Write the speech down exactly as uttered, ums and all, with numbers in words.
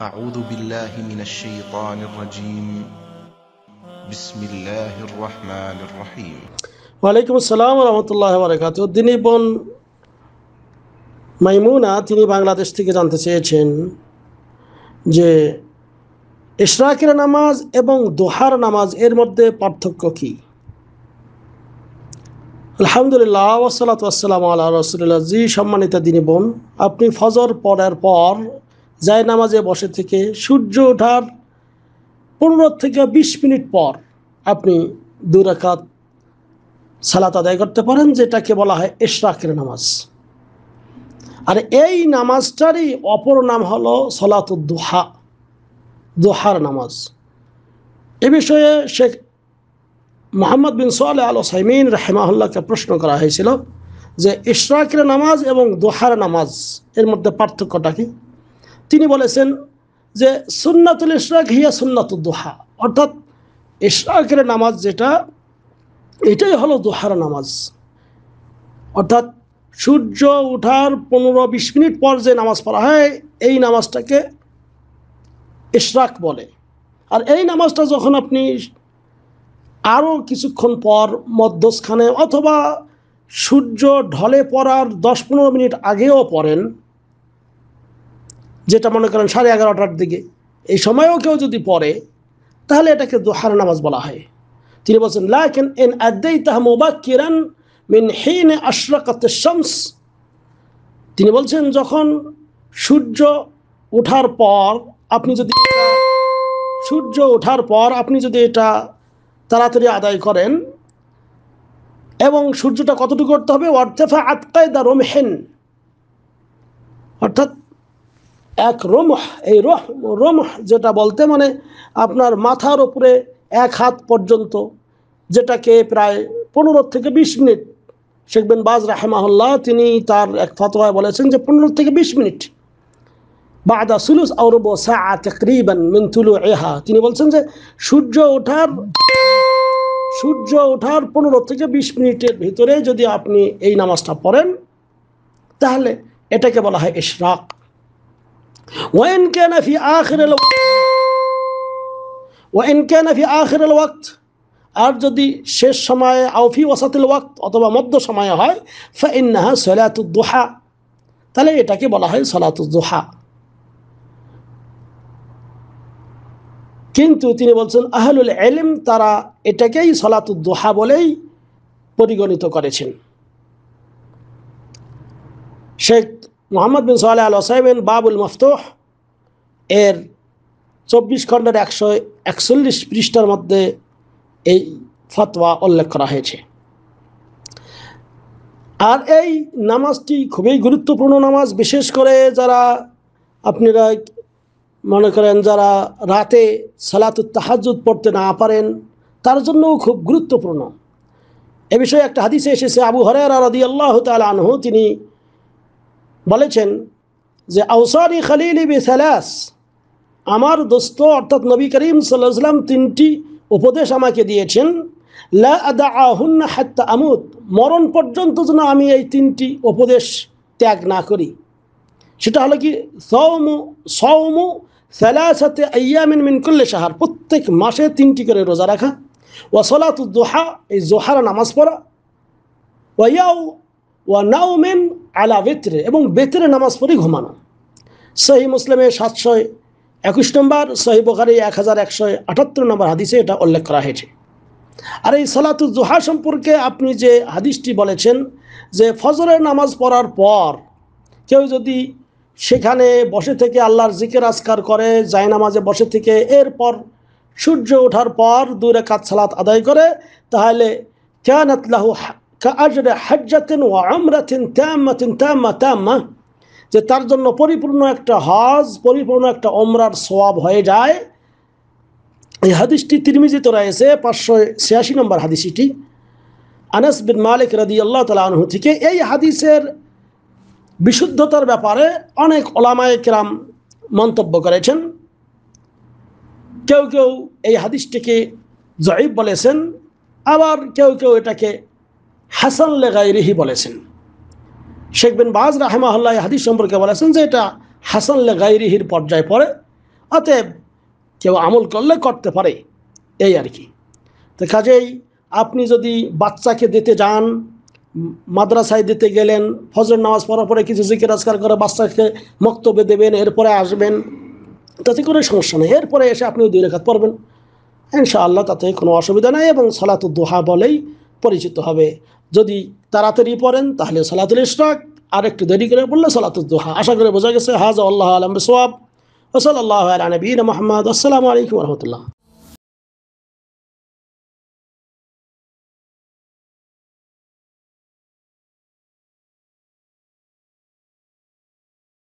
أعوذ بالله من الشيطان الرجيم بسم الله الرحمن الرحيم ওয়ালাইকুম আসসালাম ওয়া রাহমাতুল্লাহি ওয়া বারাকাতুহু। দিনী বোন মাইমুনা তিনি বাংলাদেশ থেকে জানতে চেয়েছেন যে ইশরাকের নামাজ এবং দুহার নামাজ এর মধ্যে পার্থক্য কি। আলহামদুলিল্লাহ ওয়াসসালাতু ওয়াসসালামু আলা রাসূলিল্লাহ। জি সম্মানিত দিনী বোন, আপনি ফজর পড়ার পর যায় নামাজে বসে থেকে সূর্য ওঠার পনেরো থেকে বিশ মিনিট পর আপনি দুই রাকাত সালাত আদায় করতে পারেন, যেটাকে বলা হয় ইশরাকের নামাজ। আর এই নামাজটারই অপর নাম হলো সলাতুদ দুহা, দুহার নামাজ। এ বিষয়ে শেখ মোহাম্মদ বিন সালেহ আল উসাইমিন রাহিমাহুল্লাহকে প্রশ্ন করা হয়েছিল যে ইশরাকের নামাজ এবং দুহার নামাজ এর মধ্যে পার্থক্যটা কি। তিনি বলেছেন যে সুন্নাতুল ইশরাক হিয়া সুন্নাতুদ দুহা, অর্থাৎ ইশরাকের নামাজ যেটা এটাই হলো দুহার নামাজ। অর্থাৎ সূর্য ওঠার পনেরো বিশ মিনিট পর যে নামাজ পড়া হয় এই নামাজটাকে ইশরাক বলে। আর এই নামাজটা যখন আপনি আরও কিছুক্ষণ পর মধ্যস্থানে অথবা সূর্য ঢলে পড়ার দশ পনেরো মিনিট আগেও পড়েন, যেটা মনে করেন সাড়ে এগারোটার দিকে, এই সময়েও কেউ যদি পড়ে তাহলে এটাকে দুহার নামাজ বলা হয়। তিনি বলছেন লাকিন ইন আদাইতাহা মুবাক্কিরান মিন হিন আশরাকাতিশ শামস। তিনি বলছেন যখন সূর্য ওঠার পর আপনি যদি সূর্য ওঠার পর আপনি যদি এটা তাড়াতাড়ি আদায় করেন, এবং সূর্যটা কতটুকু করতে হবে, ওয়ারতাফাআত কায়দা রুমহিন, অর্থাৎ এক রুমহ, এই রহ রুমহ যেটা বলতে মানে আপনার মাথার উপরে এক হাত পর্যন্ত, যেটাকে প্রায় পনেরো থেকে বিশ মিনিট, শেখ বিন বাজ রাহিমাহুল্লাহ তিনি তার এক ফতোয়ায় বলেছেন যে পনেরো থেকে বিশ মিনিট বাদা সুলুস আও রুবু সাআ তাকরিবান মিন তুলুইহা। তিনি বলছেন যে সূর্য ওঠার সূর্য ওঠার পনেরো থেকে বিশ মিনিটের ভিতরে যদি আপনি এই নামাজটা পড়েন তাহলে এটাকে বলা হয় ইশরাক। ওয়াইন কানা ফি আখিরিল ওয়াক্ত ওয়াইন কানা ফি আখিরিল ওয়াক্ত, আর যদি শেষ সময়ে আও ফি ওয়াসাতিল ওয়াক্ত অথবা মধ্য সময়ে হয়, ফাইন্নাহা সালাতুদ দুহা, তাহলে এটাকে বলা হয় সালাতুদ দুহা। কিন্তু তিনি বলছেন আহলুল ইলম তারা এটাকেই সালাতুদ দুহা বলেই পরিগণিত করেছেন। শেখ মোহাম্মদ বিন সালেহ আল উসাইমিন বাবুল মফতুহ এর চব্বিশ খণ্ডের একশো একচল্লিশ পৃষ্ঠার মধ্যে এই ফতোয়া উল্লেখ করা হয়েছে। আর এই নামাজটি খুবই গুরুত্বপূর্ণ নামাজ, বিশেষ করে যারা আপনারা মনে করেন যারা রাতে সালাতুত তাহাজ্জুদ পড়তে না পারেন তার জন্যও খুব গুরুত্বপূর্ণ। এ বিষয়ে একটা হাদিসে এসেছে, আবু হুরায়রা রাদিয়াল্লাহু তাআলা আনহু তিনি বলেছেন যে আওসানি খলিলি বিসালাস, আমার দোস্ত অর্থাৎ নবী করিম সাল্লাল্লাহু আলাইহি ওয়াসাল্লাম তিনটি উপদেশ আমাকে দিয়েছেন, লা আদাআহুন্না হাত্তা আমুত, মরণ পর্যন্ত যেন আমি এই তিনটি উপদেশ ত্যাগ না করি। সেটা হলো কি, সাওমু সাওমু সালাসাতি আইয়ামিন মিন কুল্লি শাহর, প্রত্যেক মাসে তিনটি করে রোজা রাখা, ওয়া সালাতুদ দুহা, এই জোহর নামাজ পড়া, ওয়া ইয়াউ ওয়া নাউমিন আলা বিত্রে, এবং বেতরে নামাজ পড়ে ঘুমানো। সহিহ মুসলিমে সাতশো একুশ নম্বর, সহিহ বুখারী এক হাজার একশো আটাত্তর নম্বর হাদিসে এটা উল্লেখ করা হয়েছে। আর এই সালাতুদ দুহা সম্পর্কে আপনি যে হাদিসটি বলেছেন যে ফজরের নামাজ পড়ার পর কেউ যদি সেখানে বসে থেকে আল্লাহর জিকির আজকার করে, যায় নামাজে বসে থেকে এরপর সূর্য ওঠার পর দুই রাকাত সালাত আদায় করে, তাহলে কানাত লাহু কাআজরি হাজ্জাতিন ওয়া উমরাতিন তাম্মাতিন তাম্মা তাম্মা, যে তার জন্য পরিপূর্ণ একটা হজ, পরিপূর্ণ একটা ওমরার সওয়াব হয়ে যায়। এই হাদিসটি তিরমিজিতে রয়েছে, পাঁচশো ছিয়াশি নম্বর হাদিসটি, আনাস বিন মালিক রাদিয়াল্লাহু তাআলা আনহু থেকে। এই হাদিসের বিশুদ্ধতার ব্যাপারে অনেক ওলামায়ে কেরাম মন্তব্য করেছেন। কেউ কেউ এই হাদিসটিকে যঈফ বলেছেন, আবার কেউ কেউ এটাকে হাসান লিগাইরিহি বলেছেন। শেখ বিন বাজ রাহিমাহুল্লাহ হাদিস সম্পর্কে বলেছেন যে এটা হাসান লিগাইরিহির পর্যায়ে পড়ে, অতএব কেউ আমল করলে করতে পারে, এই আর কি। তো কাজেই আপনি যদি বাচ্চাকে দিতে যান, মাদ্রাসায় দিতে গেলেন, ফজর নামাজ পড়ার পরে কিছু জিকির আজকার করে বাচ্চাকে মক্তবে দেবেন, এরপরে আসবেন, তাতে কোনো সমস্যা নেই। এরপরে এসে আপনি দুই রাকাত পড়বেন, ইনশাআল্লাহ তাতে কোনো অসুবিধা নাই এবং সালাতুদ দুহা বলেই পরিচিত হবে। যদি তাড়াতাড়ি পড়েন তাহলে সালাতুল ইশরাক, আর একটু দেরি করে পড়লে সালাতুদ দুহা। আশা করে বোঝা গেছে। হাযা আল্লাহু আ'লাম বিসওয়াব ওয়া সাল্লাল্লাহু আলা নবিয়িনা মুহাম্মদ। আসসালামু আলাইকুম ওয়া রাহমাতুল্লাহ।